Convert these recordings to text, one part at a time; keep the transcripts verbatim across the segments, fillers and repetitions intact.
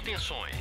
intenções.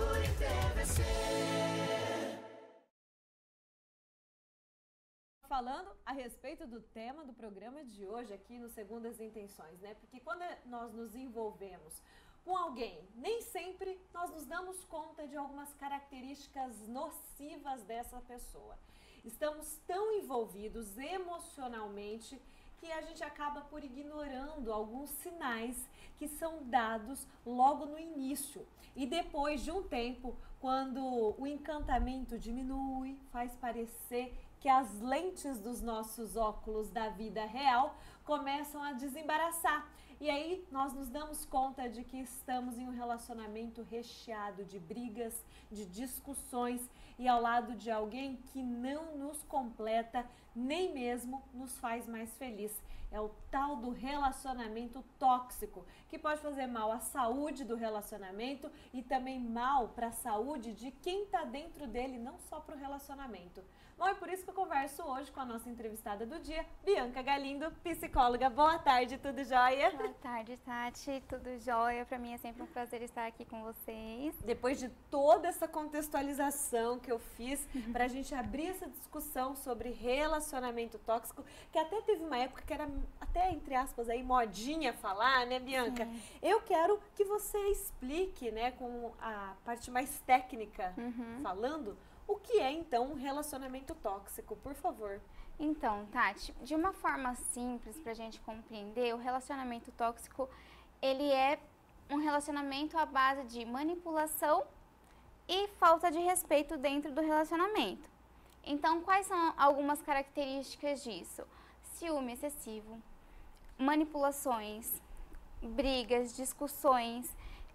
Falando a respeito do tema do programa de hoje aqui no Segundas Intenções, né? Porque quando nós nos envolvemos com alguém, nem sempre nós nos damos conta de algumas características nocivas dessa pessoa. Estamos tão envolvidos emocionalmente que a gente acaba por ignorando alguns sinais que são dados logo no início. E depois de um tempo, quando o encantamento diminui, faz parecer que as lentes dos nossos óculos da vida real começam a desembaraçar. E aí nós nos damos conta de que estamos em um relacionamento recheado de brigas, de discussões e ao lado de alguém que não nos completa, nem mesmo nos faz mais feliz. É o tal do relacionamento tóxico, que pode fazer mal à saúde do relacionamento e também mal para a saúde de quem está dentro dele, não só para o relacionamento. Bom, é por isso que eu converso hoje com a nossa entrevistada do dia, Bianca Galindo, psicóloga. Boa tarde, tudo jóia? Boa tarde, Tati, tudo jóia? Para mim é sempre um prazer estar aqui com vocês. Depois de toda essa contextualização que eu fiz para a gente abrir essa discussão sobre relacionamento tóxico, que até teve uma época que era até, entre aspas, aí, modinha falar, né, Bianca? Sim. Eu quero que você explique, né, com a parte mais técnica uhum. falando, o que é, então, um relacionamento tóxico, por favor? Então, Tati, de uma forma simples para a gente compreender, o relacionamento tóxico, ele é um relacionamento à base de manipulação e falta de respeito dentro do relacionamento. Então, quais são algumas características disso? Ciúme excessivo, manipulações, brigas, discussões,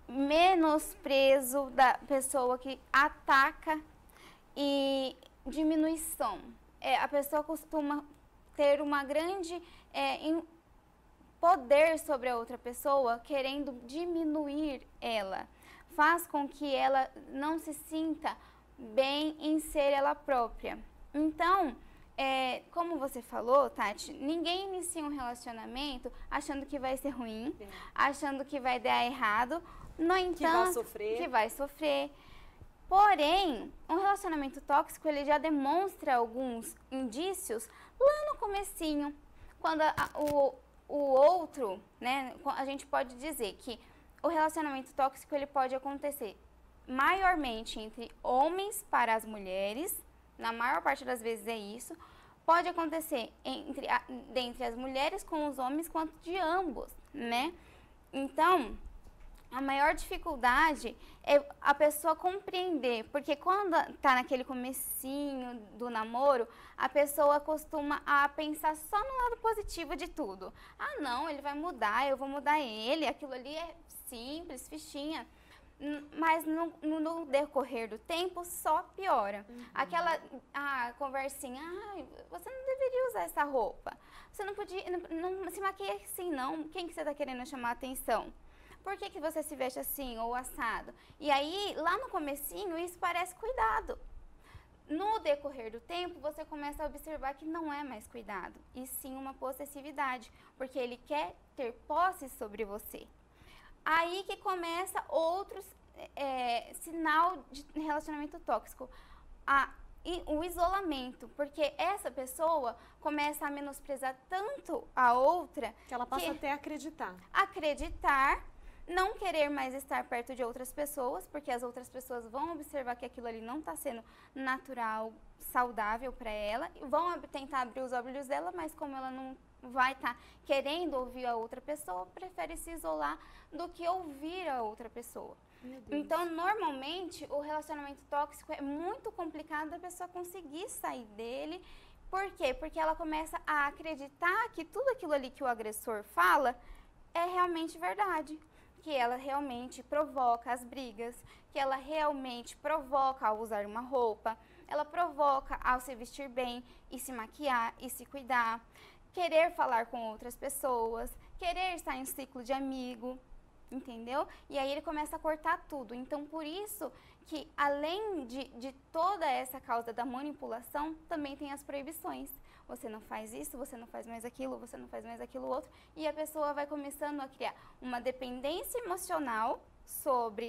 menosprezo da pessoa que ataca e diminuição. É, a pessoa costuma ter uma grande é, poder sobre a outra pessoa, querendo diminuir ela. Faz com que ela não se sinta bem em ser ela própria. Então, é, como você falou, Tati, ninguém inicia um relacionamento achando que vai ser ruim, Sim. achando que vai dar errado, no entanto, que vai sofrer. Que vai sofrer. Porém, um relacionamento tóxico, ele já demonstra alguns indícios lá no comecinho, quando a, o, o outro, né, a gente pode dizer que o relacionamento tóxico, ele pode acontecer maiormente entre homens para as mulheres, na maior parte das vezes é isso, pode acontecer entre, dentre as mulheres com os homens, quanto de ambos, né? Então, a maior dificuldade é a pessoa compreender, porque quando tá naquele comecinho do namoro, a pessoa costuma a pensar só no lado positivo de tudo. Ah, não, ele vai mudar, eu vou mudar ele, aquilo ali é simples, fichinha. Mas no, no decorrer do tempo só piora. Uhum. Aquela a conversinha, ah, você não deveria usar essa roupa, você não podia, não, não se maquia assim não, quem que você está querendo chamar a atenção? Por que que você se veste assim ou assado? E aí, lá no comecinho, isso parece cuidado. No decorrer do tempo, você começa a observar que não é mais cuidado, e sim uma possessividade, porque ele quer ter posse sobre você. Aí que começa outros é, sinal de relacionamento tóxico, a, e o isolamento, porque essa pessoa começa a menosprezar tanto a outra que ela passa que até a acreditar. Acreditar, não querer mais estar perto de outras pessoas, porque as outras pessoas vão observar que aquilo ali não está sendo natural, saudável para ela, e vão tentar abrir os olhos dela, mas como ela não vai estar tá querendo ouvir a outra pessoa, prefere se isolar do que ouvir a outra pessoa. Então, normalmente, o relacionamento tóxico é muito complicado da pessoa conseguir sair dele. Por quê? Porque ela começa a acreditar que tudo aquilo ali que o agressor fala é realmente verdade. Que ela realmente provoca as brigas, que ela realmente provoca ao usar uma roupa, ela provoca ao se vestir bem e se maquiar e se cuidar, querer falar com outras pessoas, querer estar em ciclo de amigo, entendeu? E aí ele começa a cortar tudo. Então, por isso que, além de, de toda essa causa da manipulação, também tem as proibições. Você não faz isso, você não faz mais aquilo, você não faz mais aquilo outro. E a pessoa vai começando a criar uma dependência emocional sobre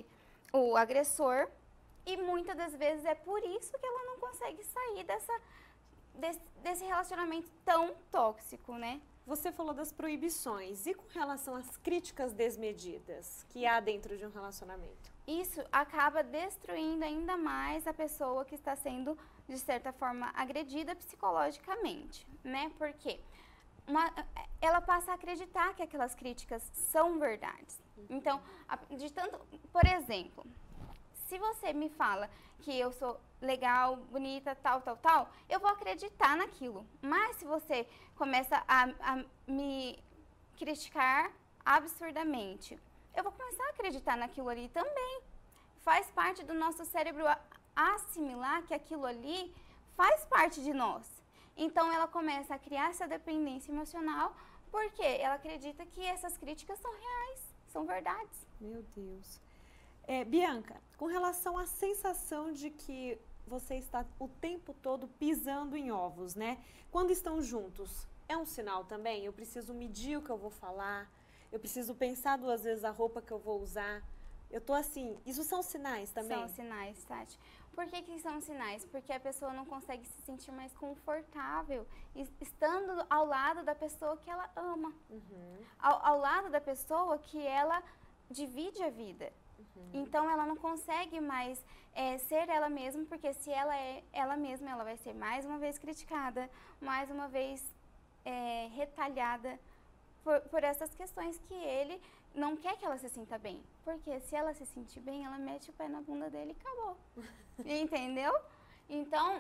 o agressor, e muitas das vezes é por isso que ela não consegue sair dessa, desse, desse relacionamento tão tóxico, né? Você falou das proibições. E com relação às críticas desmedidas que há dentro de um relacionamento? Isso acaba destruindo ainda mais a pessoa que está sendo, de certa forma, agredida psicologicamente, né? Porque uma, ela passa a acreditar que aquelas críticas são verdades. Então, de tanto, por exemplo, se você me fala que eu sou legal, bonita, tal, tal, tal, eu vou acreditar naquilo. Mas se você começa a, a me criticar absurdamente, eu vou começar a acreditar naquilo ali também. Faz parte do nosso cérebro assimilar que aquilo ali faz parte de nós. Então, ela começa a criar essa dependência emocional porque ela acredita que essas críticas são reais, são verdades. Meu Deus. É, Bianca, com relação à sensação de que você está o tempo todo pisando em ovos, né? Quando estão juntos, é um sinal também? Eu preciso medir o que eu vou falar, eu preciso pensar duas vezes a roupa que eu vou usar. Eu tô assim, isso são sinais também? São sinais, Tati. Por que que são sinais? Porque a pessoa não consegue se sentir mais confortável estando ao lado da pessoa que ela ama. Uhum. Ao, ao lado da pessoa que ela divide a vida. Uhum. Então, ela não consegue mais é, ser ela mesma, porque se ela é ela mesma, ela vai ser mais uma vez criticada, mais uma vez é, retalhada por, por essas questões que ele não quer que ela se sinta bem. Porque se ela se sentir bem, ela mete o pé na bunda dele e acabou. Entendeu? Então,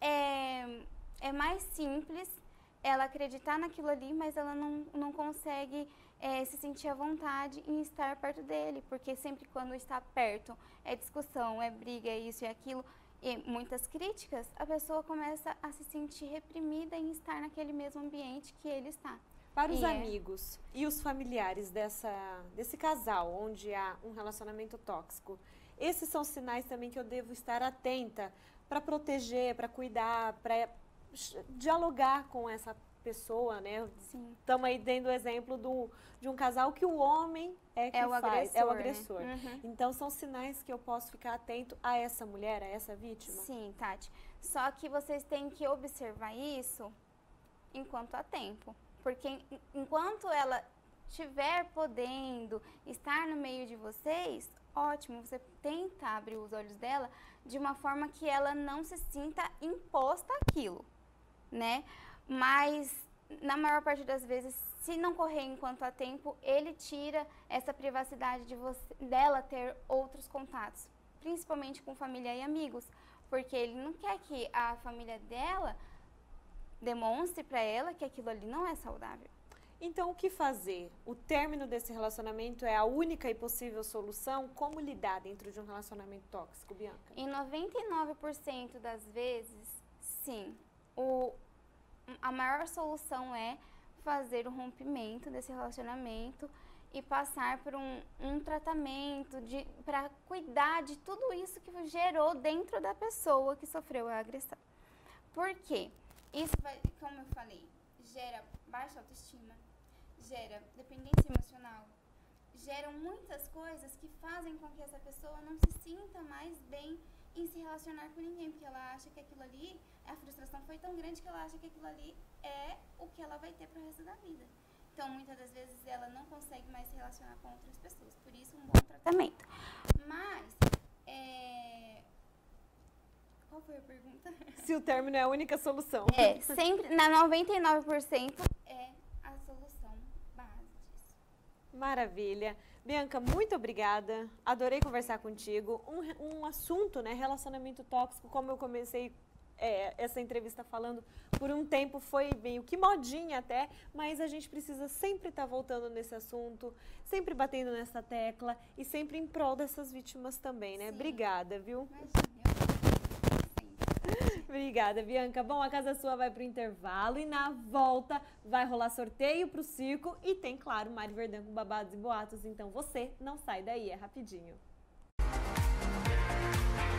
é, é mais simples ela acreditar naquilo ali, mas ela não, não consegue é, se sentir à vontade em estar perto dele. Porque sempre quando está perto, é discussão, é briga, é isso e aquilo, e muitas críticas, a pessoa começa a se sentir reprimida em estar naquele mesmo ambiente que ele está. Para os e amigos é... e os familiares dessa, desse casal, onde há um relacionamento tóxico, esses são sinais também que eu devo estar atenta para proteger, para cuidar, para dialogar com essa pessoa, né? Sim. Estamos aí dando o exemplo do, de um casal que o homem é que é o faz, agressor, é o agressor. Né? Uhum. Então, são sinais que eu posso ficar atento a essa mulher, a essa vítima? Sim, Tati. Só que vocês têm que observar isso enquanto há tempo. Porque enquanto ela estiver podendo estar no meio de vocês, ótimo, você tenta abrir os olhos dela de uma forma que ela não se sinta imposta àquilo, né? Mas, na maior parte das vezes, se não correr enquanto há tempo, ele tira essa privacidade de você, dela ter outros contatos, principalmente com família e amigos, porque ele não quer que a família dela demonstre para ela que aquilo ali não é saudável. Então, o que fazer? O término desse relacionamento é a única e possível solução? Como lidar dentro de um relacionamento tóxico, Bianca? Em noventa e nove por cento das vezes, sim. O, a maior solução é fazer o rompimento desse relacionamento e passar por um, um tratamento para cuidar de tudo isso que gerou dentro da pessoa que sofreu a agressão. Por quê? Isso, vai, como eu falei, gera baixa autoestima, gera dependência emocional, geram muitas coisas que fazem com que essa pessoa não se sinta mais bem em se relacionar com ninguém, porque ela acha que aquilo ali, a frustração foi tão grande que ela acha que aquilo ali é o que ela vai ter pro resto da vida. Então, muitas das vezes, ela não consegue mais se relacionar com outras pessoas, por isso um bom tratamento. Mas, é... qual foi a pergunta? Se o término é a única solução. É, sempre, na noventa e nove por cento é a solução base disso. Maravilha. Bianca, muito obrigada. Adorei conversar contigo. Um, um assunto, né, relacionamento tóxico, como eu comecei é, essa entrevista falando, por um tempo foi meio que modinha até, mas a gente precisa sempre estar tá voltando nesse assunto, sempre batendo nessa tecla e sempre em prol dessas vítimas também, né? Sim. Obrigada, viu? Imagina. Obrigada, Bianca. Bom, a casa sua vai pro intervalo e na volta vai rolar sorteio pro circo e tem, claro, Mari Verdão com babados e boatos. Então você não sai daí, é rapidinho.